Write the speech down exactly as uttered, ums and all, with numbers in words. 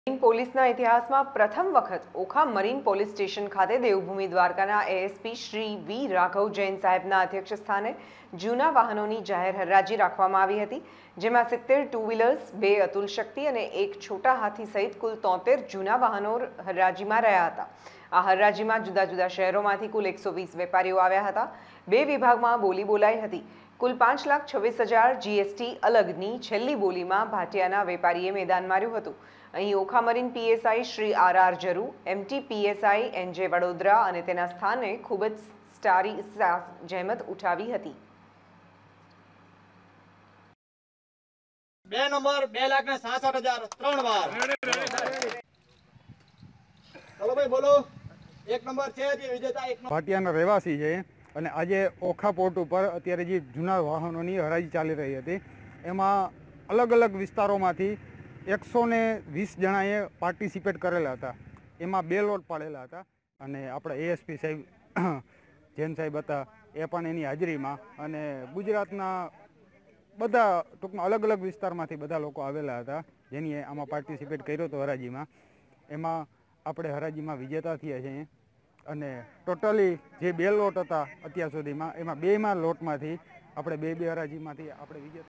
Marine પોલીસના ઇતિહાસમાં પ્રથમ વખત ઓખા મરીન પોલીસ સ્ટેશન ખાતે દેવભૂમિ દ્વારકાના એએસપી શ્રી વી રાઘવ જૈન સાહેબના અધ્યક્ષ સ્થાને જૂના વાહનોની જાહેર હરાજી રાખવામાં આવી હતી, જેમાં સિત્તેર ટુ વ્હીલર્સ, બે અતુલ શક્તિ અને એક છોટા હાથી સહિત કુલ તોતેર જૂના વાહનો હરાજીમાં રહ્યા હતા। આ હરાજીમાં જુદા જુદા શહેરોમાંથી કુલ એકસો વીસ વેપારીઓ આવ્યા હતા। બે વિભાગમાં બોલી બોલાઈ હતી। કુલ પાંચ લાખ છવ્વીસ હજાર જીએસટી અલગની છેલ્લી બોલીમાં ભાટિયાના વેપારીએ મેદાન માર્યું હતું। અહીં Okha marine PSI Shri R R Jaru, MT PSI NJ Vadodara અને તેના સ્થાને ખૂબ જ સારી જહેમત ઉઠાવી હતી। બે નંબર બે લાખ ને સાસઠ હજાર ત્રણ વાર। ચલો ભાઈ બોલો। એક નંબર છે જે વિજેતા એક ભાટિયાના રહેવાસી છે અને આજે ઓખા પોર્ટ ઉપર અત્યારે જે જૂના વાહનોની હરાજી ચાલી રહી હતી, એમાં અલગ અલગ વિસ્તારોમાંથી એકસો ને વીસ જણાએ પાર્ટિસિપેટ કરેલા હતા। એમાં બે લોટ પાડેલા હતા અને આપણા એએસપી સાહેબ જૈન સાહેબ હતા, એ પણ એની હાજરીમાં, અને ગુજરાતના બધા ટૂંકમાં અલગ અલગ વિસ્તારમાંથી બધા લોકો આવેલા હતા, જેની આમાં પાર્ટિસિપેટ કર્યો હતો હરાજીમાં। એમાં આપણે હરાજીમાં વિજેતા થયા છીએ અને ટોટલી જે બે લોટ હતા અત્યાર સુધીમાં, એમાં બેમાં લોટમાંથી આપણે બે બે હરાજીમાંથી આપણે વિજેતા